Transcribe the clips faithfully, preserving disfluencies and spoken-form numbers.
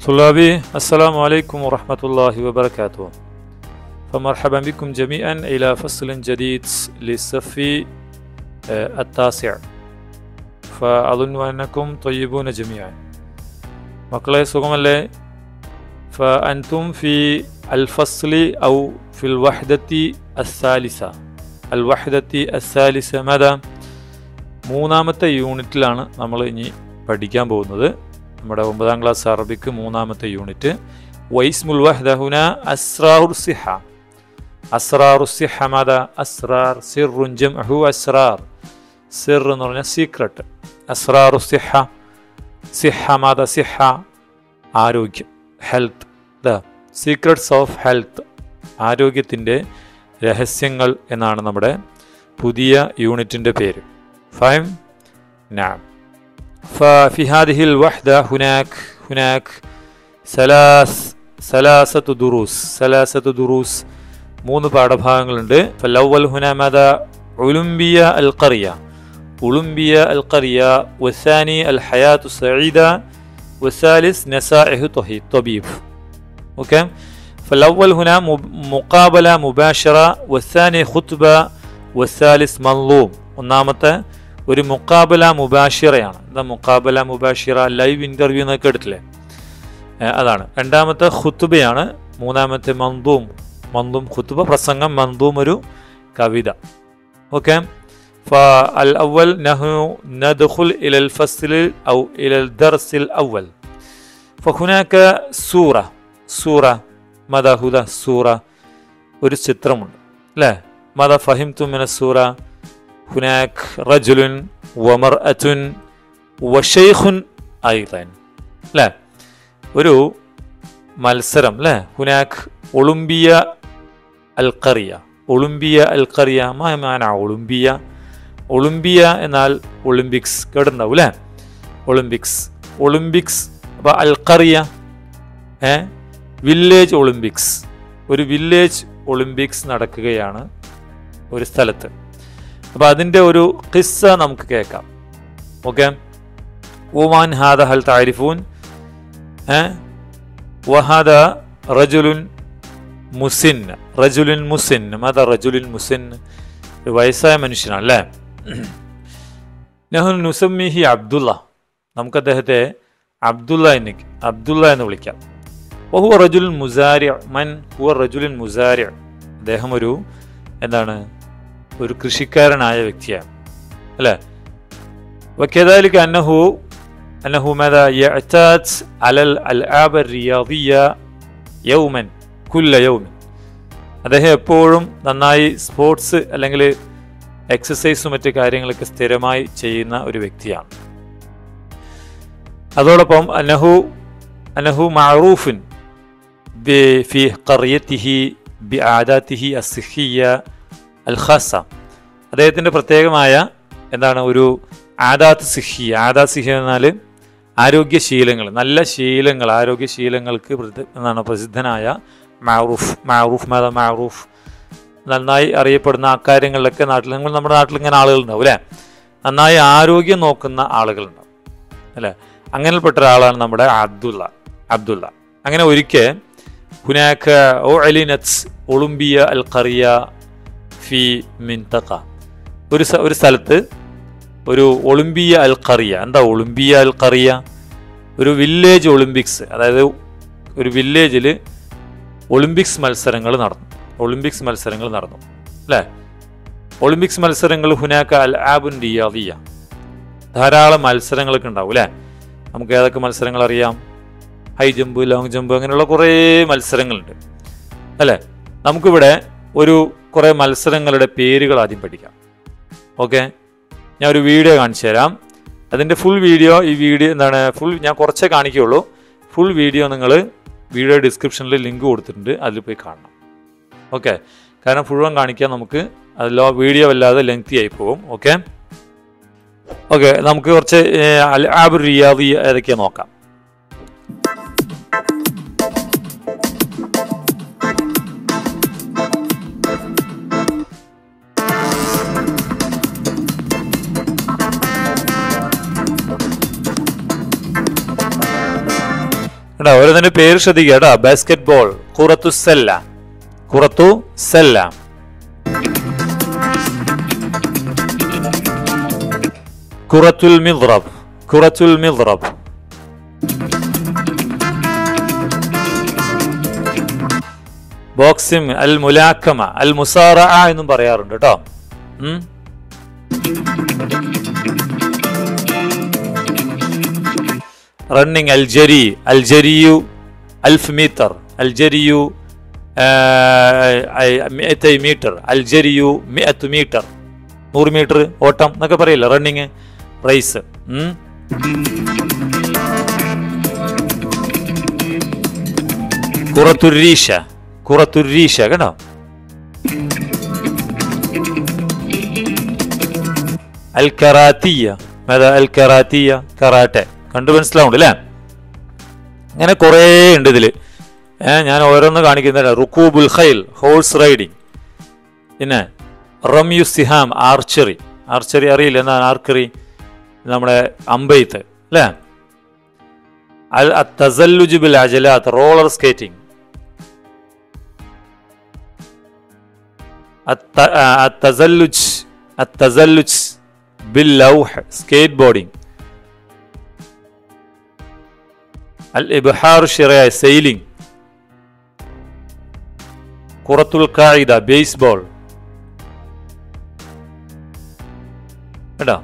طلابي السلام عليكم ورحمة الله وبركاته. فمرحبا بكم جميعا إلى فصل جديد للصف التاسع. فأظن أنكم طيبون جميعا. مقلة سوغمالي فأنتم في الفصل أو في الوحدة الثالثة. الوحدة الثالثة ماذا؟ മൂന്നാമത്തെ യൂണിറ്റിലാണ് നമ്മൾ ഇനി പഠിക്കാൻ പോകുന്നത്. നമ്മുടെ ഒമ്പതാം ക്ലാസ് അറബിക്ക് മൂന്നാമത്തെ യൂണിറ്റ്. വൈസ്മുൽ വഹ്ദ ഹുന അസ്റാറുർ സിഹ. അസ്റാറുർ സിഹ മാദാ? അസ്റാർ സിർറുൻ ജംഉഹു അസ്റാർ. സിർ എന്ന് പറഞ്ഞാൽ സീക്രട്ട്. അസ്റാറുർ സിഹ. സിഹ മാദാ? സിഹ ആരോഗ്യം, health. The secrets of health, ആരോഗ്യത്തിൻ്റെ രഹസ്യങ്ങൾ എന്നാണ് നമ്മുടെ പുതിയ യൂണിറ്റിൻ്റെ പേര്. فاهم؟ نعم. ففي هذه الوحدة هناك هناك ثلاث ثلاثة دروس ثلاثة دروس മൂന്ന് പാഠഭാഗങ്ങളുണ്ട്. فالأول هنا ماذا؟ أولمبيا القرية أولمبيا القرية والثاني الحياة السعيدة والثالث نصائح الطبيب. أوكي. فالأول هنا مقابلة مباشرة والثاني خطبة والثالث منظوم. ഒന്നാമത്തെ ഒരു മുക്കാബല മുബാഷിറയാണ്. എന്താ മുക്കാബല മുബാഷിറ? ലൈവ് ഇൻ്റർവ്യൂ എന്നൊക്കെ എടുത്തില്ലേ, അതാണ്. രണ്ടാമത്തെ ഖുത്ബയാണ്. മൂന്നാമത്തെ മന്ദൂം. മന്ദൂം ഖുത്ബ പ്രസംഗം, മന്ദൂം ഒരു കവിത. ഓക്കെ. فالأول نحن ندخل إلى الفصل أو إلى الدرس الأول. فهناك سورة سورة ماذا هو سورة؟ ഒരു ചിത്രമുണ്ട് അല്ലേ? ماذا فهمتم من السورة؟ هناك رجل ومرأة وشيخ أيضا. لا ഒരു മത്സരം അല്ലേ? هناك أولمبيا القرية أولمبيا القرية ما معنى أولمبيا؟ أولمبيا എന്നാൽ ഒളിമ്പിക്സ് കേട്ടിട്ടുണ്ടാവും അല്ലേ? ഒളിമ്പിക്സ് ഒളിമ്പിക്സ് അപ്പോൾ അൽഖറിയ ഏ വില്ലേജ് ഒളിമ്പിക്സ്. ഒരു വില്ലേജ് ഒളിമ്പിക്സ് നടക്കുകയാണ് ഒരു സ്ഥലത്ത്. അപ്പോൾ അതിൻ്റെ ഒരു ഖിസ്സ നമുക്ക് കേൾക്കാം. ഓക്കെ. ഓമാൻ ഹാദ ഹൽ താരിഫൂൻ? വഹാദ റജുലുൻ മുസിൻ. റജുലുൻ മുസിൻ മാദാ? റജുലുൻ മുസിൻ ഒരു വയസ്സായ മനുഷ്യനാണ് അല്ലേ? നഹ്നു നുസമ്മിഹി അബ്ദുള്ള. നമുക്ക് അദ്ദേഹത്തെ അബ്ദുള്ള എന്ന് അബ്ദുള്ള എന്ന് വിളിക്കാം. വഹുവ റജുലുൻ മുസാരി. മൻ ഹുവ റജുലുൻ മുസാരി? അദ്ദേഹം ഒരു എന്താണ്? ഒരു കൃഷിക്കാരനായ വ്യക്തിയാണ് അല്ലേ? وكذلك أنه أنه ماذا؟ يعتاد على الألعاب الرياضية يوما كل يوم. അദ്ദേഹം എപ്പോഴും നന്നായി സ്പോർട്സ് അല്ലെങ്കിൽ എക്സസൈസും മറ്റു കാര്യങ്ങളൊക്കെ സ്ഥിരമായി ചെയ്യുന്ന ഒരു വ്യക്തിയാണ്. അതോടൊപ്പം അന്നഹു അന്നഹു മഅറൂഫുൻ ഫി ഖറിയതിഹി ബിആദാതിഹി അസ്സിഹിയ്യ അൽ ഖാസ. അദ്ദേഹത്തിൻ്റെ പ്രത്യേകമായ എന്താണ്? ഒരു ആദാത്ത് സിഹി. ആദാത്ത് സിഹി എന്നാൽ ആരോഗ്യശീലങ്ങൾ, നല്ല ശീലങ്ങൾ, ആരോഗ്യശീലങ്ങൾക്ക് എന്താണ് പ്രസിദ്ധനായ മഅറൂഫ്. മഅറൂഫ് മാദാ? മഅറൂഫ് നന്നായി അറിയപ്പെടുന്ന അക്കാര്യങ്ങളിലൊക്കെ നാട്ടിൽ, നിങ്ങൾ നമ്മുടെ നാട്ടിൽ ഇങ്ങനെ ആളുകളുണ്ടാവും അല്ലേ? നന്നായി ആരോഗ്യം നോക്കുന്ന ആളുകളുണ്ടാവും അല്ലേ? അങ്ങനെപ്പെട്ട ഒരാളാണ് നമ്മുടെ അബ്ദുള്ള അബ്ദുള്ള അങ്ങനെ ഒരിക്കൽ ഹുനാക ഉഅലിനത് ഒളിമ്പിയ അൽ ഖറിയ ഫി മിൻതഖ. ഒരു ഒരു സ്ഥലത്ത് ഒരു ഒളിമ്പിയ അൽ ഖറിയ. എന്താ ഒളിമ്പിയ അൽ ഖറിയ? ഒരു വില്ലേജ് ഒളിമ്പിക്സ്. അതായത് ഒരു വില്ലേജിൽ ഒളിമ്പിക്സ് മത്സരങ്ങൾ നടന്നു. ഒളിമ്പിക്സ് മത്സരങ്ങൾ നടന്നു അല്ലേ? ഒളിമ്പിക്സ് മത്സരങ്ങൾ ഹുനാക അൽ ആബുൻ റിയാദിയ. ധാരാളം മത്സരങ്ങളൊക്കെ ഉണ്ടാവും അല്ലേ? നമുക്ക് ഏതൊക്കെ മത്സരങ്ങൾ അറിയാം? ഹൈ ജമ്പ്, ലോങ് ജമ്പ്, അങ്ങനെയുള്ള കുറേ മത്സരങ്ങളുണ്ട് അല്ലേ? നമുക്കിവിടെ ഒരു കുറേ മത്സരങ്ങളുടെ പേരുകൾ ആദ്യം പഠിക്കാം. ഓക്കെ. ഞാൻ ഒരു വീഡിയോ കാണിച്ചു തരാം. അതിൻ്റെ ഫുൾ വീഡിയോ ഈ വീഡിയോ എന്താണ് ഫുൾ ഞാൻ കുറച്ചേ കാണിക്കുകയുള്ളൂ. ഫുൾ വീഡിയോ നിങ്ങൾ വീഡിയോ ഡിസ്ക്രിപ്ഷനിൽ ലിങ്ക് കൊടുത്തിട്ടുണ്ട്, അതിൽ പോയി കാണണം. ഓക്കെ. കാരണം മുഴുവൻ കാണിക്കാൻ നമുക്ക് അതിലോ വീഡിയോ വല്ലാതെ ലെങ്തി ആയി പോകും. ഓക്കെ ഓക്കെ നമുക്ക് കുറച്ച് അൽ ആബ് റിയാദി ഏതൊക്കെയാണ് നോക്കാം. കേട്ടോ. ഓരോന്നിന്റെ പേര് ശ്രദ്ധിക്കുക കേട്ടോ. ബാസ്കറ്റ് ബോൾ, ഖുറത്തു സല്ല, ഖുറത്തു സല്ല. ഖുറത്തുൽ മിദ്റബ്, ഖുറത്തുൽ മിദ്റബ്. ബോക്സിംഗ്, അൽ മുലാക്കമ, അൽ മുസാറഅ എന്നും പറയാറുണ്ട് കേട്ടോ. റണ്ണിങ്, അൽ ജരി, അൽ ജരിയു അൽഫ് മീറ്റർ, അൽ ജരിയു മിഅത്തൈ മീറ്റർ, അൽ ജരിയു മിഅത്ത് മീറ്റർ, നൂറ് മീറ്റർ ഓട്ടം എന്നൊക്കെ പറയില്ല, റണ്ണിങ്, റേസ്. ഖുറത്തുരീഷ, ഖുറത്തുരീഷ കേട്ടോ. അൽ കറാത്തിയ, അൽ കറാത്തിയ, കറാട്ടെ. കണ്ടു മനസ്സിലാവുണ്ട് അല്ലേ? അങ്ങനെ കുറേ ഉണ്ട് ഇതില്. ഏഹ് ഞാൻ ഓരോന്ന് കാണിക്കുന്നില്ല. റുക്കൂബുൽ ഖൈൽ, ഹോഴ്സ് റൈഡിങ്. പിന്നെ റമ്യു സിഹാം, ആർച്ചറി. ആർച്ചറി അറിയില്ല എന്താണ് ആർച്ചറി? നമ്മുടെ അമ്പെയ്ത്ത് അല്ലേ? അൽ തസല്ലുജ് ബിൽ അജലാത്ത്, റോളർ സ്കേറ്റിംഗ്. التزلج التزلج باللوح، سكيت بوردينج. الإبحار الشراعي، سيلينج. كرة القاعدة، بيسبول. കേട്ടോ,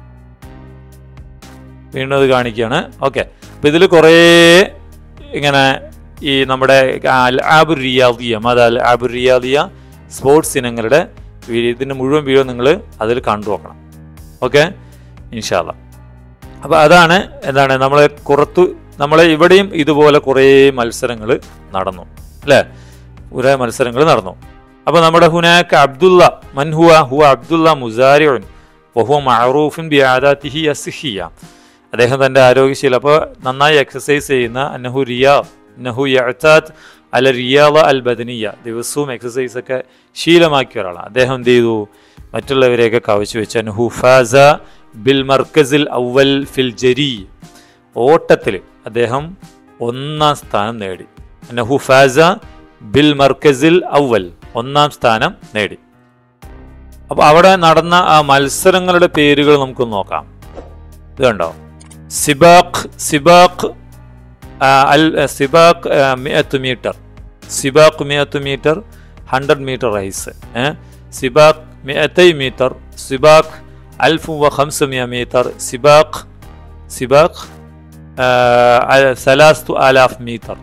വീണ്ടും അത് കാണിക്കുകയാണ്. ഓക്കെ, അപ്പം ഇതിൽ കുറേ ഇങ്ങനെ ഈ നമ്മുടെ അൽ ആബുർ റിയാദിയ, മത അൽ ആബുർ റിയാദിയ സ്പോർട്സ് ഇനങ്ങളുടെ ഇതിൻ്റെ മുഴുവൻ വീഡിയോ നിങ്ങൾ അതിൽ കണ്ടു നോക്കണം. ഓക്കെ, ഇൻഷാ അല്ലാഹ്. അപ്പോൾ അതാണ് എന്താണ് നമ്മൾ പുറത്തു നമ്മളെ ഇവിടെയും ഇതുപോലെ കുറേ മത്സരങ്ങൾ നടന്നു അല്ലേ? കുറേ മത്സരങ്ങൾ നടന്നു. അപ്പോൾ നമ്മുടെ ഹുനാക്ക അബ്ദുള്ള മൻഹുവ ഹുവ അബ്ദുള്ള മുസാരിഉൻ വഹുവ മഅറൂഫുൻ ബിആദാതിഹി അസ്ഹിയ. അദ്ദേഹം തൻ്റെ ആരോഗ്യശീലം, അപ്പോൾ നന്നായി എക്സസൈസ് ചെയ്യുന്ന, അന്നഹു റിയാ അന്നഹു യഅ്താദ് അല റിയാദ അൽ ബദനിയ, ദിവസവും എക്സസൈസ് ഒക്കെ ശീലമാക്കിയ ഒരാളാണ് അദ്ദേഹം. എന്ത് ചെയ്തു? മറ്റുള്ളവരെയൊക്കെ കവച്ചു വെച്ച്. അന്നഹു ഫാസ ബിൽ മർക്കസിൽ അവൽ ഫിൽ ജരി, ഓട്ടത്തിൽ അദ്ദേഹം ഒന്നാം സ്ഥാനം നേടി. അന്നഹു ഫാസ ബിൽ മർക്കസിൽ അവൽ, ഒന്നാം സ്ഥാനം നേടി. അപ്പോൾ അവിടെ നടന്ന ആ മത്സരങ്ങളുടെ പേരുകൾ നമുക്ക് നോക്കാം. ഇത് കണ്ടോ? സിബാഖ്, സിബാഖ് അൽ സിബാഖ് മിഅത്ത് മീറ്റർ, സിബാഖ് മിഅത്ത് മീറ്റർ, ഹൺഡ്രഡ് മീറ്റർ റൈസ്. സിബാഖ് മിഅത്തൈ മീറ്റർ, സിബാഖ് അൽഫ് വ ഖംസമിയ മീറ്റർ, സിബാഖ് സിബാഖ് സലാസ്തു ആലാഫ് മീറ്റർ.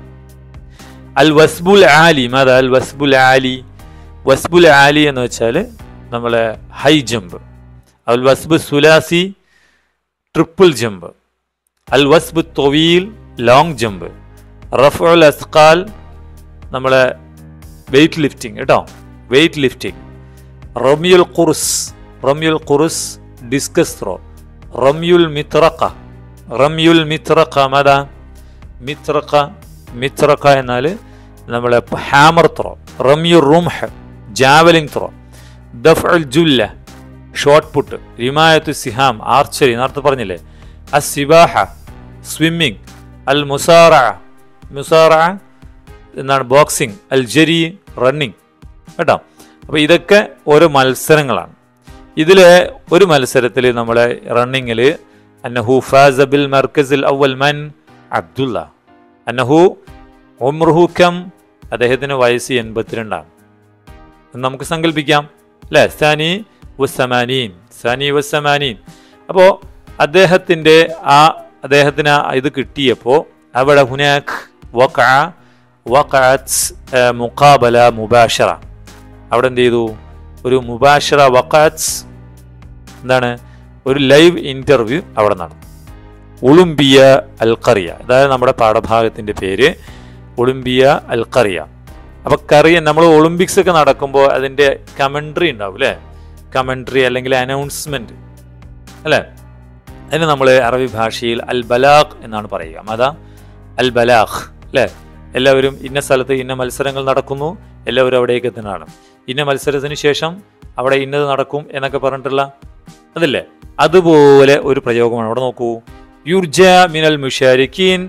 അൽ വസ്ബുൽ ആലി, മത അൽ വസ്ബുൽ ആലി. വസ്ബുൽ ആലി എന്ന് വെച്ചാൽ നമ്മളെ ഹൈ ജമ്പ്. അൽ വസ്ബു സുലാസി, ട്രിപ്പിൾ ജമ്പ്. അൽ വസ്ബു തൊവീൽ, ലോങ് ജമ്പ്. റഫ്ഉൽ അസ്ഖാൽ, നമ്മളെ വെയ്റ്റ് ലിഫ്റ്റിംഗ് കേട്ടോ, വെയ്റ്റ് ലിഫ്റ്റിംഗ്. റമ്യുൽ ഖുർസ്, റമ്യുൽ ഖുർസ്, ഡിസ്കസ് ത്രോ. റമ്യുൽ മിത്രഖ, റമ്യുൽ മിത്രഖ, മത മിത്രഖ, മിത്രഖ എന്നാൽ നമ്മളെ ഹാമർ ത്രോ. റമ്യുൽ റുംഹ്, ജാവലിംഗ് ത്രോ. ദഫ്ഉൽ ജുല്ല, ഷോട്ട് പുട്ട്. റിമായത്തു സിഹാം, ആർച്ചറി നേരത്തെ പറഞ്ഞില്ലേ. Us സിബാഹ, swimming. അൽ മുസാറഅ, മുസാറഅ എന്താണ്? ബോക്സിംഗ്. അൽ ജരി, റണ്ണിങ് കേട്ടോ. അപ്പോൾ ഇതൊക്കെ ഓരോ മത്സരങ്ങളാണ്. ഇതിലെ ഒരു മത്സരത്തിൽ നമ്മളെ റണ്ണിങ്ങിൽ അന്നഹു ഫാസ ബിൽ മർക്കസിൽ അവൽ മൻ അബ്ദുള്ള. അന്നഹു ഉംറുഹു കം, അദ്ദേഹത്തിന് വയസ്സ് എൺപത്തിരണ്ടാണ് എന്ന് നമുക്ക് സങ്കല്പിക്കാം അല്ലേ? സാനി വസ്സമാനീൻ, സാനി വസ്സമാനീൻ. അപ്പോൾ അദ്ദേഹത്തിൻ്റെ ആ അദ്ദേഹത്തിന് ഇത് കിട്ടിയപ്പോൾ അവിടെ ഹുനാക് വഖഅ വഖഅത്ത് മുഖാബല മുബാഷറ, അവിടെ എന്ത് ചെയ്തു? ഒരു മുബാഷറ വഖഅത്ത്, എന്താണ്? ഒരു ലൈവ് ഇൻ്റർവ്യൂ അവിടെ നടന്നു. ഒളിമ്പിയ അൽ ഖറിയ, അതായത് നമ്മുടെ പാഠഭാഗത്തിൻ്റെ പേര് ഒളിമ്പിയ അൽ ഖറിയ. അപ്പോൾ കറിയ നമ്മൾ ഒളിമ്പിക്സ് ഒക്കെ നടക്കുമ്പോൾ അതിൻ്റെ കമൻട്രി ഉണ്ടാവും അല്ലേ? കമൻട്രി അല്ലെങ്കിൽ അനൗൺസ്മെൻറ്റ് അല്ലേ? അതിന് നമ്മൾ അറബി ഭാഷയിൽ അൽ ബലാഖ് എന്നാണ് പറയുക. അതാ അൽ ബലാഖ് അല്ലേ? എല്ലാവരും ഇന്ന സ്ഥലത്ത് ഇന്ന മത്സരങ്ങൾ നടക്കുന്നു, എല്ലാവരും അവിടേക്ക് എത്തുന്നതാണ്. ഇന്ന മത്സരത്തിന് ശേഷം അവിടെ ഇന്നത് നടക്കും എന്നൊക്കെ പറഞ്ഞിട്ടുള്ള അതല്ലേ? അതുപോലെ ഒരു പ്രയോഗമാണ് അവിടെ. നോക്കൂ. യുർജ മിനൽ മുഷാരിക്കീൻ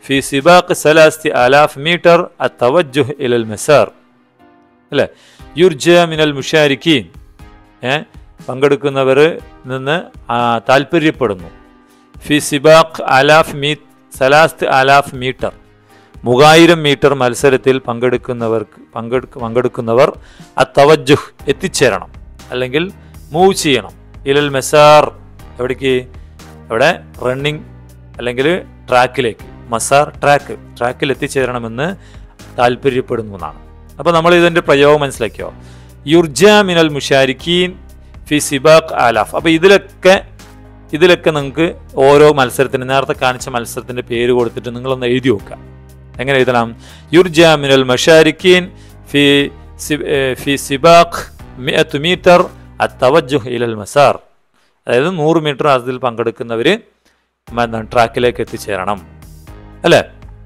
ഫി സിബാഖ് സലാസത്തി ആലാഫ് മീറ്റർ അത്തവജ്ജുഹ് ഇലൽ മസാർ അല്ലേ. യുർജ മിനൽ മുഷാരിക്കീൻ പങ്കെടുക്കുന്നവർ നിന്ന് താല്പര്യപ്പെടുന്നു. ഫി സിബാഖ് ആലാഫ് മീ സലാസ്ത് ആലാഫ് മീറ്റർ മൂവായിരം മീറ്റർ മത്സരത്തിൽ പങ്കെടുക്കുന്നവർക്ക് പങ്കെടുക്ക പങ്കെടുക്കുന്നവർ അത്തവജ്ജുഹ് എത്തിച്ചേരണം, അല്ലെങ്കിൽ മൂവ് ചെയ്യണം. ഇലൽ മസാർ എവിടേക്ക്? അവിടെ റണ്ണിങ് അല്ലെങ്കിൽ ട്രാക്കിലേക്ക്. മസാർ ട്രാക്ക്, ട്രാക്കിൽ എത്തിച്ചേരണമെന്ന് താല്പര്യപ്പെടുന്നു എന്നാണ്. അപ്പോൾ നമ്മൾ ഇതിൻ്റെ പ്രയോഗം മനസ്സിലാക്കിയോ? യുർജ മിനൽ മുഷാരിക്കീൻ ഫി സിബാഖ് ആലാഫ്. അപ്പോൾ ഇതിലൊക്കെ ഇതിലൊക്കെ നിങ്ങൾക്ക് ഓരോ മത്സരത്തിന് നേരത്തെ കാണിച്ച മത്സരത്തിൻ്റെ പേര് കൊടുത്തിട്ട് നിങ്ങളൊന്ന് എഴുതി വെക്കുക. എങ്ങനെ എഴുതണം? യുർജ മിനൽ മുഷാരിക്കീൻ ഫി ഫി സിബാഖ് മിഅത്ത് മീറ്റർ അത്തവജ്ജുഹ് ഇലൽ മസാർ. അതായത് നൂറ് മീറ്റർ അതിൽ പങ്കെടുക്കുന്നവർ ട്രാക്കിലേക്ക് എത്തിച്ചേരണം അല്ലേ.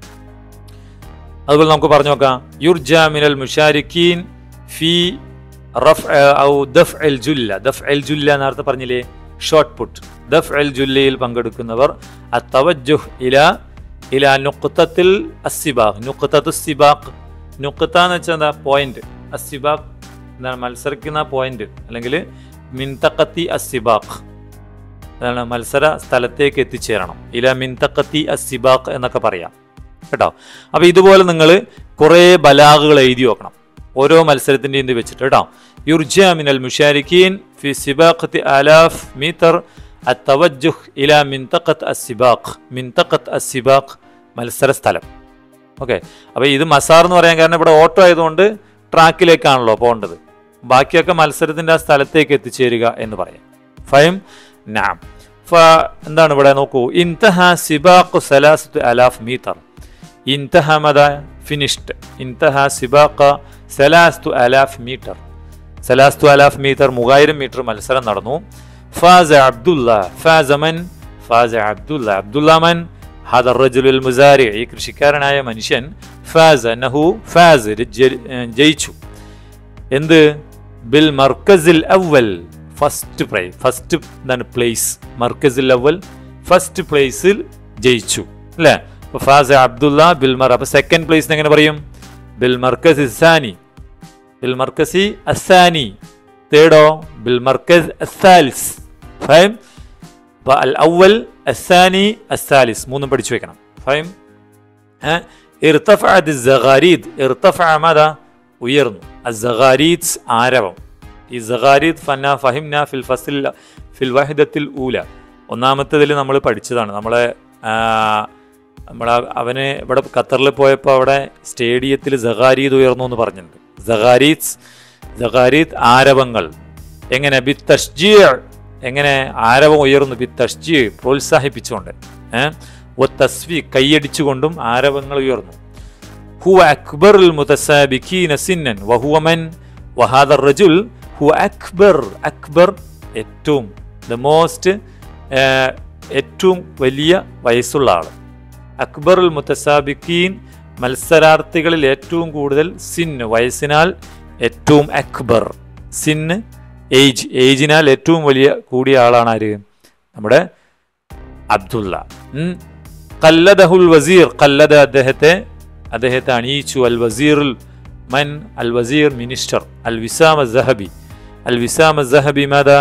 അതുപോലെ നമുക്ക് പറഞ്ഞു നോക്കാം. യുർജ മിനൽ മുഷാരിക്കീൻ ഫി റഫ് ഔ ദഫ് എൽ ജുല്ല. ദഫ് എൽ ജുല്ല നേരത്തെ പറഞ്ഞില്ലേ, ഷോട്ട് പുട്ട്. ദഫ് എൽ ജുല്ലയിൽ പങ്കെടുക്കുന്നവർ അത്തവജ്ജുഹ് ഇല ഇല നുഖ്തത്തിൽ അസ്സിബാഖ്. നുഖ്തത്തു സിബാഖ്, നുഖ്ത എന്ന് വെച്ചാൽ എന്താ? പോയിന്റ്. അസ്സിബാഖ് എന്താണ്? മത്സരിക്കുന്ന പോയിന്റ്, അല്ലെങ്കിൽ മിൻതഖത്തി അസ്സിബാഖ്, അതാണ് മത്സര സ്ഥലത്തേക്ക് എത്തിച്ചേരണം. ഇല മിൻതഖത്തി അസ്സിബാഖ് എന്നൊക്കെ പറയാം കേട്ടോ. അപ്പോൾ ഇതുപോലെ നിങ്ങൾ കുറേ ബലാഗുകൾ എഴുതി വെക്കണം ഓരോ മത്സരത്തിൻ്റെയും ഇത് വെച്ചിട്ട് കേട്ടോ. യുർജ മിനൽ മുഷാരിക്കീൻ ഫി സിബാഖത്തി ആലാഫ് മീറ്റർ അത്തവജ്ജുഹ് ഇല മിൻതഖത്ത് അസ്സിബാഖ്. മിൻതഖത്ത് അസ്സിബാഖ് മത്സര സ്ഥലം. ഓക്കെ. അപ്പോൾ ഇത് മസാർ എന്ന് പറയാൻ കാരണം ഇവിടെ ഓട്ടോ ആയതുകൊണ്ട് ട്രാക്കിലേക്കാണല്ലോ പോകേണ്ടത്. ബാക്കിയൊക്കെ മത്സരത്തിൻ്റെ ആ സ്ഥലത്തേക്ക് എത്തിച്ചേരുക എന്ന് പറയാം. ഫൈം നാം ഫ എന്താണ് ഇവിടെ നോക്കൂ. ഇൻതഹ സിബാഖ് സലാസത്ത് അലാഫ് മീറ്റർ. ഇൻതഹ മത ഫിനിഷ്ഡ്. ഇൻതഹ സിബാഖ് സലാസത്തു അലാഫ് മീറ്റർ. സലാസത്തു അലാഫ് മീറ്റർ മൂവായിരം മീറ്റർ മത്സരം നടന്നു. ഫാസ അബ്ദുല്ല. ഫാസ മൻ? ഫാസ അബ്ദുല്ല. അബ്ദുല്ല മൻ? ഹദ റജുലുൽ മുസാരി. ഈ കൃഷിക്കാരനായ മനുഷ്യൻ. ഫാസ നഹു ഫാസ് ജയിച്ചു. എന്ത്? ബിൽ മർക്കസിൽ അവൽ. ഫസ്റ്റ് പ്രൈസ്, ഫസ്റ്റ് എന്താണ്? പ്ലേസ്. മർക്കസിൽ അവൽ ഫസ്റ്റ് പ്ലേസിൽ ജയിച്ചു അല്ലേ. അപ്പോൾ ഫാസ അബ്ദുല്ല ബിൽ മർ. അപ്പോൾ സെക്കൻഡ് പ്ലേസിന് എങ്ങനെ പറയും? ബിൽ മർക്കസ് അസാനി. ബിൽ മർക്കസി അസാനി. തേർഡോ? ബിൽ മർക്കസ് അസാലിസ്. ഫൈം. അപ്പോൾ അൽ അവൽ അസാനി അസാലിസ് മൂന്നും പഠിച്ചു വെക്കണം. ഫൈം. ഇർതഫഅത് അസ്സഗാരീദ്. ഇർതഫഅ മദ? ഉയർന്നു. അസ്സഗാരീദ് ആരവം. ഈ സഗാരീദ് ഫന്ന ഫഹിംന ഫിൽ ഫസിൽ ഫിൽ വഹദത്തിൽ ഊല. ഒന്നാമത്തേതിൽ നമ്മൾ പഠിച്ചതാണ്. നമ്മളെ നമ്മളെ അവന് ഇവിടെ ഖത്തറിൽ പോയപ്പോൾ അവിടെ സ്റ്റേഡിയത്തിൽ സഗാരീദ് ഉയർന്നു എന്ന് പറഞ്ഞിട്ടുണ്ട്. സഗാരീദ് സഗാരീദ് ആരവങ്ങൾ. എങ്ങനെ? ബി തഷ്ജീഅ്. എങ്ങനെ ആരവം ഉയർന്നു? ബി തഷ്ജീഅ് പ്രോത്സാഹിപ്പിച്ചുകൊണ്ട്. ഏഹ് ഒ തസ്വീ കൈയടിച്ചുകൊണ്ടും ആരവങ്ങൾ ഉയർന്നു. ഹുവ അക്ബറുൽ മുതസാബിഖീന സിന്നൻ വഹുവ മൻ? വഹാദ റജുൽ ഹുവ അക്ബർ. അക്ബർ ഏറ്റവും, ദ മോസ്റ്റ്, ഏറ്റവും വലിയ വയസ്സുള്ള ആൾ. അക്ബറുൽ മുതസാബിഖീൻ മത്സരാർത്ഥികളിൽ ഏറ്റവും കൂടുതൽ. സിന്ന് വയസ്സിനാൽ ഏറ്റവും. അക്ബർ സിന്ന് ഏജ്, ഏജിനാൽ ഏറ്റവും വലിയ കൂടിയ ആളാണ് ആര്? നമ്മുടെ അബ്ദുള്ള. ഖല്ലദഹുൽ വസീർ. ഖല്ലദ അദ്ദേഹത്തെ അദ്ദേഹത്തെ അണിയിച്ചു. അൽ വസീറുൽ മൻ? അൽ വസീർ മിനിസ്റ്റർ. അൽ വിസാം അസ്സഹബി. അൽ വിസാം അസ്സഹബി മാതാ?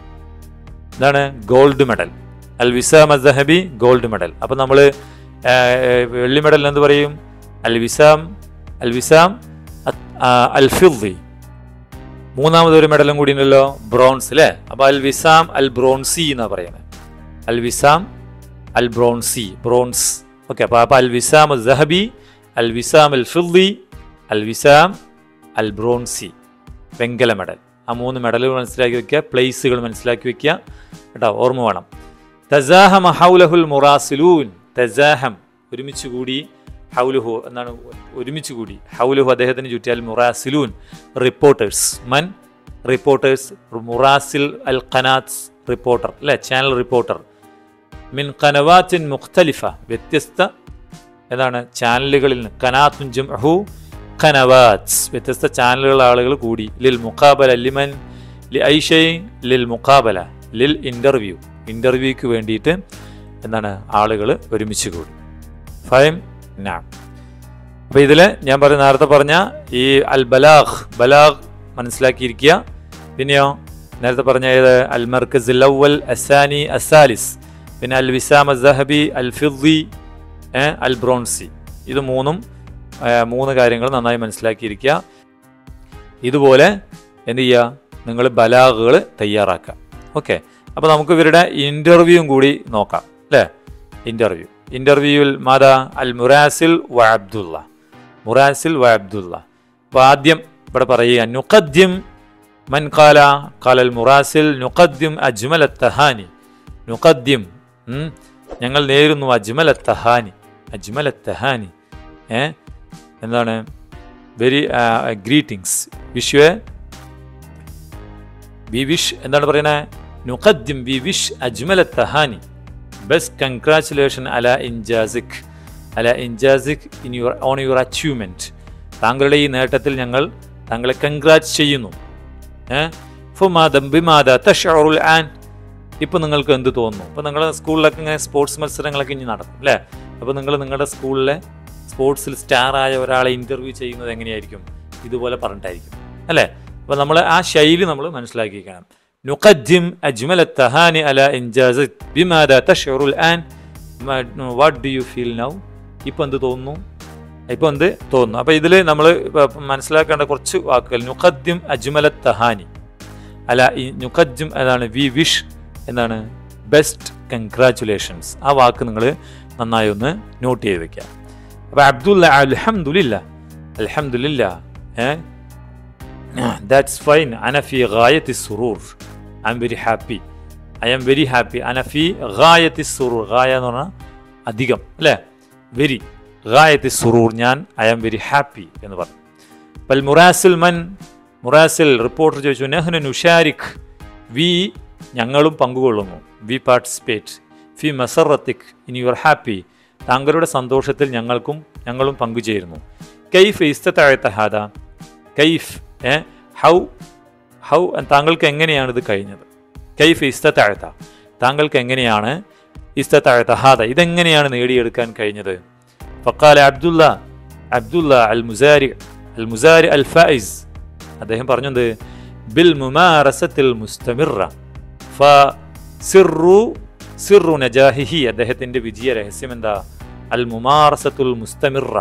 എന്താണ്? Gold medal. അൽ വിസാം അസ്സഹബി ഗോൾഡ് മെഡൽ. അപ്പം നമ്മൾ വെള്ളി മെഡൽ എന്ത് പറയും? അൽ വിസാം അൽ വിസാം അൽ ഫിദ്ദി. മൂന്നാമതൊരു മെഡലും കൂടി ഉണ്ടല്ലോ, ബ്രോൺസ് അല്ലേ. അപ്പോൾ അൽ വിസാം അൽ ബ്രോൺസി എന്നാ പറയുന്നത്. അൽ വിസാം അൽ ബ്രോൺസി, ബ്രോൺസ്. ഓക്കെ. അപ്പോൾ അപ്പോൾ അൽ വിസാം അസ്സഹബി, അൽ വിസാം അൽ ഫിദ്ദി, അൽ വിസാം അൽ ബ്രോൺസി വെങ്കല മെഡൽ. ആ മൂന്ന് മെഡലുകൾ മനസ്സിലാക്കി വെക്കുക, പ്ലേസുകൾ മനസ്സിലാക്കി വെക്കുക കേട്ടോ, ഓർമ്മ വേണം. തസാഹമ ഹൗലഹുൽ മുറാസിലൂൻ. തസാഹം ഒരുമിച്ച് കൂടി. ഹൗലുഹു എന്നാണ് ഒരുമിച്ച് കൂടി. ഹൗലുഹു അദ്ദേഹത്തിന് ചുറ്റിയാൽ മുറാസിലൂൻ റിപ്പോർട്ടേഴ്സ്. മൻ? റിപ്പോർട്ടേഴ്സ്. മുറാസിൽ അൽ ഖനാത്ത് റിപ്പോർട്ടർ അല്ലേ, ചാനൽ റിപ്പോർട്ടർ. മിൻ ഖനവാത്തിൻ മുഖ്തലിഫ വ്യത്യസ്ത എന്താണ് ചാനലുകളിൽ നിന്ന്. ഖനാത്തുൻ ജംഉഹു ഖനവാത്ത് വ്യത്യസ്ത ചാനലുകൾ ആളുകൾ കൂടി. ലിൽ മുഖാബല ലിമൻ ലി ഐഷൈ ലിൽ മുഖാബല ലിൽ ഇൻ്റർവ്യൂ ഇന്റർവ്യൂക്ക് വേണ്ടിയിട്ട് എന്താണ് ആളുകൾ ഒരുമിച്ച് കൂടി. ഫൈം നാം. അപ്പോൾ ഇതിൽ ഞാൻ പറഞ്ഞ നേരത്തെ പറഞ്ഞ ഈ അൽ ബലാഗ് ബലാഗ് മനസ്സിലാക്കിയിരിക്കുക. പിന്നെയോ നേരത്തെ പറഞ്ഞ ഏത് അൽ മർക്കസ് അൽ അവൽ അസാനി അസാലിസ്, പിന്നെ അൽ വിസാം അസ്സഹബി അൽ ഫിദ്ദി അൽ ബ്രോൺസി. ഇത് മൂന്നും മൂന്ന് കാര്യങ്ങൾ നന്നായി മനസ്സിലാക്കിയിരിക്കുക. ഇതുപോലെ എന്ത് ചെയ്യുക, നിങ്ങൾ ബലാഗുകൾ തയ്യാറാക്കുക. ഓക്കെ, അപ്പോൾ നമുക്ക് ഇവരുടെ ഇൻ്റർവ്യൂവും കൂടി നോക്കാം അല്ലേ. ഇൻ്റർവ്യൂ ഇൻ്റർവ്യൂവിൽ മാതാ അൽ മുറാസിൽ വ അബ്ദുള്ള, മുറാസിൽ വ അബ്ദുള്ള. അപ്പോൾ ആദ്യം ഇവിടെ പറയുക നുഖദ്ദിം മൻ ഖാല ഖാല അൽ മുറാസിൽ നുഖദ്ദിം അജ്മൽ അത്തഹാനി. നുഖദ്ദിം ഞങ്ങൾ നേരുന്നു അജ്മൽ അത്തഹാനി, അജ്മൽ അത്തഹാനി ഏ എന്താണ് very greetings, wish you we wish എന്താണ് പറയുന്നത്, നുഖദ്ദിം വി വിഷ് അജ്മൽ അത്തഹാനി, ബെസ്റ്റ് കൺഗ്രാച്ചുലേഷൻ അല ഇൻജാസിക്, അല ഇൻജാസിക് in your on your achievement. താങ്കളുടെ ഈ നേട്ടത്തിൽ ഞങ്ങൾ താങ്കളെ കൺഗ്രാറ്റ് ചെയ്യുന്നു. തശ്ഉറുൽ ആൻ, ഇപ്പം നിങ്ങൾക്ക് എന്ത് തോന്നുന്നു? ഇപ്പോൾ നിങ്ങളുടെ സ്കൂളിലൊക്കെ ഇങ്ങനെ സ്പോർട്സ് മത്സരങ്ങളൊക്കെ ഇനി നടക്കും അല്ലേ. അപ്പോൾ നിങ്ങൾ നിങ്ങളുടെ സ്കൂളിലെ സ്പോർട്സിൽ സ്റ്റാറായ ഒരാളെ ഇൻ്റർവ്യൂ ചെയ്യുന്നത് എങ്ങനെയായിരിക്കും? ഇതുപോലെ പറഞ്ഞിട്ടായിരിക്കും അല്ലേ. അപ്പോൾ നമ്മൾ ആ ശൈലി നമ്മൾ മനസ്സിലാക്കിയിരിക്കണം. നുഖദ്ദിം അജ്മൽ അത്തഹാനി അല ഇൻജാസിക് ബിമാദാ തശ്ഉറുൽ ആൻ, what do you feel now? ഇപ്പം എന്ത് തോന്നുന്നു? ഇപ്പം എന്ത് തോന്നുന്നു? അപ്പോൾ ഇതിൽ നമ്മൾ മനസ്സിലാക്കേണ്ട കുറച്ച് വാക്കുകൾ. നുഖദ്ദിം അജ്മൽ അത്തഹാനി അല നുഖദ്ദിം അതാണ് വി വിഷ് എന്താണ് ബെസ്റ്റ് കൺഗ്രാറ്റുലേഷൻസ്. ആ വാക്ക് നിങ്ങൾ നന്നായി ഒന്ന് നോട്ട് ചെയ്ത് വെക്കുക. അപ്പോൾ അബ്ദുല്ല അൽഹംദുലില്ലാ, അൽഹംദുലില്ലാ ഏ ദാറ്റ്സ് ഫൈൻ, അന ഫി ഗായത്തി സുറൂർ, I'm very happy, I'm very happy, അന ഫി ഗായത്തി സുറൂർ, ഗായ എന്ന് പറഞ്ഞാൽ അധികം അല്ലേ, വെരി, ഗായത്തി സുറൂർ ഞാൻ ഐ എം വെരി ഹാപ്പി എന്ന് പറഞ്ഞു. അപ്പോൾ മുറാസിൽ മൻ, മുറാസിൽ റിപ്പോർട്ടർ ചോദിച്ചു നഹ്നു നുഷാരിഖ്, വി ഞങ്ങളും പങ്കുകൊള്ളുന്നു, വി പാർട്ടിസിപ്പേറ്റ്, ഫി മസറത്തിക് ഇൻ യുവർ ഹാപ്പി, താങ്കളുടെ സന്തോഷത്തിൽ ഞങ്ങൾക്കും ഞങ്ങളും പങ്കുചേരുന്നു. കൈഫ് ഇസ്തതഅത ഹാദ, കൈഫ് ഏ ഹൗ ഹൗ താങ്കൾക്ക് എങ്ങനെയാണ് ഇത് കഴിഞ്ഞത്? കൈഫ് ഇസ്തതഅത, താങ്കൾക്ക് എങ്ങനെയാണ് ഇസ്തതഅത ഹാദ, ഇതെങ്ങനെയാണ് നേടിയെടുക്കാൻ കഴിഞ്ഞത്? ഫഖാല അബ്ദുല്ല, അബ്ദുല്ല അൽ മുസാരി അൽ മുസാരി അൽ ഫായിസ്, അദ്ദേഹം പറഞ്ഞത് ബിൽ മുമാറസത്തിൽ മുസ്തമിറ ഫ സിറു സിറു നജാഹിഹി, അദ്ദേഹത്തിൻ്റെ വിജയ രഹസ്യം എന്താ? അൽ മുമാറസത്തുൽ മുസ്തമിറ,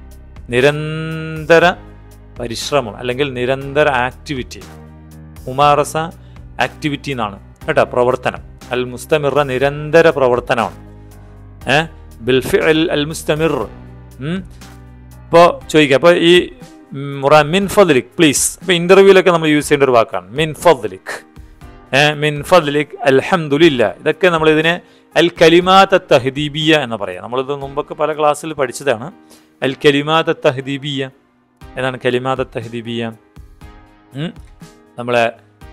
നിരന്തര പരിശ്രമം അല്ലെങ്കിൽ നിരന്തര ആക്ടിവിറ്റി. മുമാറസ ആക്ടിവിറ്റി എന്നാണ് കേട്ടോ, പ്രവർത്തനം. അൽ മുസ്തമിറ നിരന്തര പ്രവർത്തനമാണ്. ഏ ബിൽ ഫിഅൽ അൽ മുസ്തമിർ. ഇപ്പോൾ ചോദിക്കുക, അപ്പോൾ ഈ മുറ മിൻ ഫദ്ലിക് പ്ലീസ്, ഇപ്പോൾ ഇൻ്റർവ്യൂവിലൊക്കെ നമ്മൾ യൂസ് ചെയ്യേണ്ട ഒരു വാക്കാണ് മിൻ ഫദ്ലിക്. മിൻ ഫദ്ലിക് അൽഹംദുലില്ലാ, ഇതൊക്കെ നമ്മളിതിനെ അൽ കലിമാത്ത് തഹ്ദീബിയ എന്ന് പറയാം. നമ്മളിത് മുമ്പൊക്കെ പല ക്ലാസ്സിൽ പഠിച്ചതാണ്. അൽ കലിമാത്ത് തഹ്ദീബിയ എന്നാണ് കലിമാത്ത് തഹ്ദീബിയ. നമ്മളെ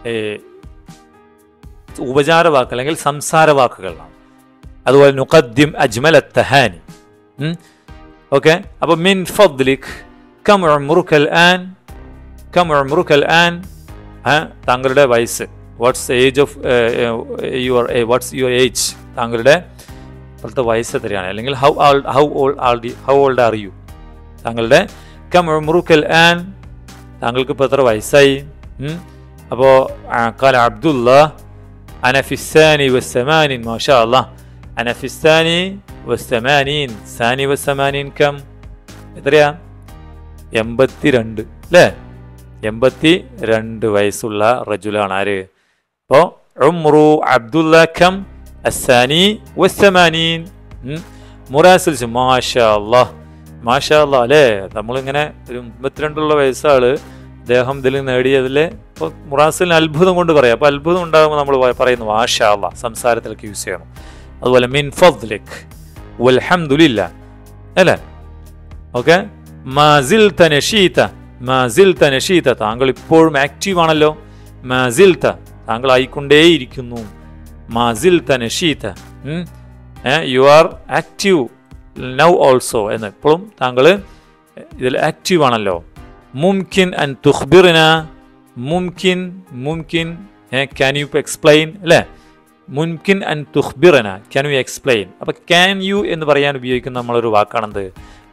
ഉപചാര വാക്കുകൾ അല്ലെങ്കിൽ സംസാര വാക്കുകളാണ്. അതുപോലെ നുഖദ്ദിം അജ്മൽ അത്തഹാനി. ഓക്കെ, അപ്പോൾ മിൻ ഫദ്ലിക് കം ഉംറുക ആൻ, കം ഉംറുക ആൻ, താങ്കളുടെ വയസ്സ്, what's age of your what's your age, താങ്കളുടെ ഇപ്പോഴത്തെ വയസ്സ് എത്രയാണ്, അല്ലെങ്കിൽ how how old how old are you, താങ്കളുടെ കം ഉംറുക ആൻ, താങ്കൾക്ക് ഇപ്പോൾ എത്ര വയസ്സായി? അപ്പോൾ ഖാല അബ്ദുല്ല അന ഫിസ്സാനി വസ്സമാനിൻ, മാഷാ അല്ലാഹ്, അന ഫിസ്സാനി വസ്സമാനീൻ, സാനി വസ്സമാനീൻ കം, എത്രയാ? എൺപത്തി രണ്ട് അല്ലേ, എൺപത്തി രണ്ട് വയസ്സുള്ള റജുലാണ് ആര്? അപ്പോൾ ഉംറു അബ്ദുല്ല കം അസ്സാനി വസ്സമാനീൻ. മുറാസിൽ മാഷാ അല്ലാഹ്, മാഷാ അല്ലാഹ് അല്ലേ. നമ്മളിങ്ങനെ ഒരു മുപ്പത്തിരണ്ടുള്ള വയസ്സാള് അദ്ദേഹം ഇതിൽ നേടിയതിൽ ഇപ്പോൾ മുറാസിലിന് അത്ഭുതം കൊണ്ട് പറയാം. അപ്പോൾ അത്ഭുതം ഉണ്ടാകുമ്പോൾ നമ്മൾ പറയുന്നു മാഷാ അല്ലാഹ്, സംസാരത്തിലൊക്കെ യൂസ് ചെയ്യണം. അതുപോലെ മിൻ ഫദ്ലിക് വൽഹംദുലില്ലാ അല്ലേ. ഓക്കെ, മാസിൽത നശീത, മാസിൽത നശീത, താങ്കൾ ഇപ്പോഴും ആക്റ്റീവ് ആണല്ലോ. മാസിൽത, താങ്കൾ ആയിക്കൊണ്ടേയിരിക്കുന്നു. മാസിൽത നശീത, you are active now also എന്ന്, ഇപ്പോഴും താങ്കൾ ഇതിൽ ആക്റ്റീവ് ആണല്ലോ. മുംകിൻ അൻ തുഖ്ബിർന, മുംകിൻ മുംകിൻ ക്യാൻ യു എക്സ്പ്ലെയിൻ അല്ലേ. മുംകിൻ അൻ തുഖ്ബിർന, ക്യാൻ യു എക്സ്പ്ലെയിൻ. അപ്പോൾ ക്യാൻ യു എന്ന് പറയാൻ ഉപയോഗിക്കുന്ന നമ്മളൊരു വാക്കാണെന്ത്?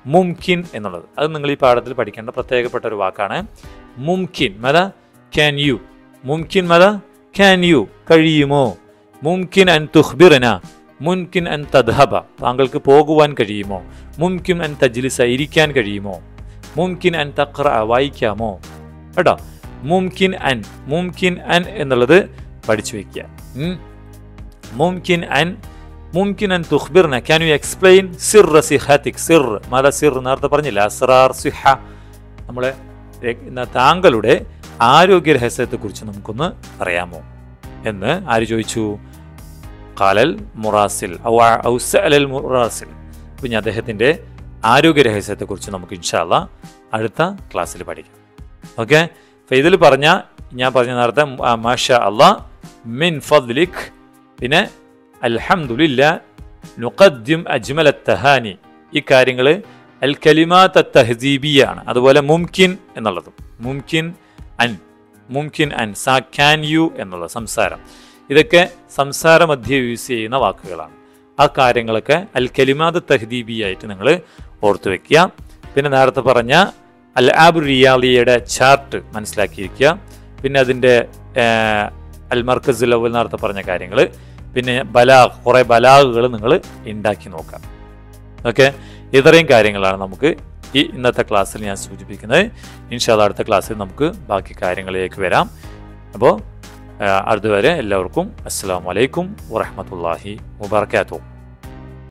മുംകിൻ എന്നുള്ളത്. അത് നിങ്ങൾ ഈ പാഠത്തിൽ പഠിക്കേണ്ട പ്രത്യേകപ്പെട്ട ഒരു വാക്കാണ്. മുംകിൻ മത ക്യാൻ യു, മുംകിൻ മത ക്യാൻ യു കഴിയുമോ, മുംകിൻ അൻ തുഖ്ബിറന, മുംകിൻ അൻ തദ്ഹബ താങ്കൾക്ക് പോകുവാൻ കഴിയുമോ, മുംകിൻ അൻ തജ്ലിസ ഇരിക്കാൻ കഴിയുമോ, മുംകിൻ അൻ തഖ്റഅ വായിക്കാമോ. കേട്ടോ, മുംകിൻ അൻ, മുംകിൻ അൻ എന്നുള്ളത് പഠിച്ചു വയ്ക്കുക. മുംകിൻ അൻ, മുംകിൻ അൻ തുഖ്ബിർന, ക്യാൻ യു എക്സ്പ്ലെയിൻ സിർ സിഹത്തിക്, സിർ മല സിർ നേരത്തെ പറഞ്ഞില്ല, അസ്റാർ സിഹ, നമ്മളെ താങ്കളുടെ ആരോഗ്യ രഹസ്യത്തെക്കുറിച്ച് നമുക്കൊന്ന് പറയാമോ എന്ന് ആര് ചോദിച്ചു? ഖാലൽ മുറാസിൽ ഔ സഅലൽ മുറാസിൽ. പിന്നെ അദ്ദേഹത്തിൻ്റെ ആരോഗ്യ രഹസ്യത്തെക്കുറിച്ച് നമുക്ക് ഇൻഷാ അല്ലാഹ് അടുത്ത ക്ലാസ്സിൽ പഠിക്കാം. ഓക്കെ, അപ്പോൾ ഇതിൽ പറഞ്ഞ ഞാൻ പറഞ്ഞ നേരത്തെ മാഷാ അല്ലാഹ്, മിൻ ഫദ്ലിക്, പിന്നെ അൽഹംദുലില്ലാ, നുഖദ്ദിം അജ്മൽ അത്തഹാനി, ഈ കാര്യങ്ങൾ അൽ കലിമാത്ത് തഹ്ദീബിയാണ്. അതുപോലെ മുംകിൻ എന്നുള്ളതും, മുംകിൻ അൻ, മുംകിൻ അൻ, സാ ക്യാൻ യു എന്നുള്ള സംസാരം, ഇതൊക്കെ സംസാര മധ്യേ യൂസ് ചെയ്യുന്ന വാക്കുകളാണ്. ആ കാര്യങ്ങളൊക്കെ അൽ കലിമാത്ത് തഹ്ദീബിയായിട്ട് നിങ്ങൾ ഓർത്തു വെക്കുക. പിന്നെ നേരത്തെ പറഞ്ഞ അൽ ആബ് റിയാലിയുടെ ചാർട്ട് മനസ്സിലാക്കിയിരിക്കുക. പിന്നെ അതിൻ്റെ അൽ മർക്കസുൽ അവൽ നേരത്തെ പറഞ്ഞ കാര്യങ്ങൾ, പിന്നെ ബലാഗ്, കുറേ ബലാഗുകൾ നിങ്ങൾ ഉണ്ടാക്കി നോക്കാം. ഓക്കെ, ഇത്രയും കാര്യങ്ങളാണ് നമുക്ക് ഈ ഇന്നത്തെ ക്ലാസ്സിൽ ഞാൻ സൂചിപ്പിക്കുന്നത്. ഇൻഷാ അല്ലാഹ് അടുത്ത ക്ലാസ്സിൽ നമുക്ക് ബാക്കി കാര്യങ്ങളിലേക്ക് വരാം. അപ്പോൾ അതുവരെ എല്ലാവർക്കും അസ്സലാമു അലൈക്കും വറഹ്മത്തുള്ളാഹി വബറകാതുഹു.